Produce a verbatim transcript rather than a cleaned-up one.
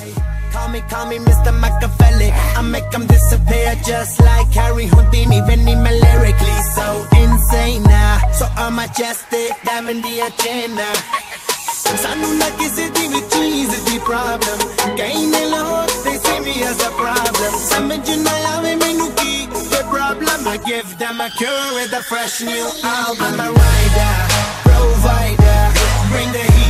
Call me, call me Mister Machiavelli. I make them disappear just like Harry Houdini. Veni me lyrically so insane now, so I'm majestic, diamond the agenda. Sanu na kisi di vi cheese di problem. Kaine lo, they see me as a problem. Samajh na aave mainu ki the problem. I give them a cure with a fresh new album. I'm a rider, provider, bring the heat.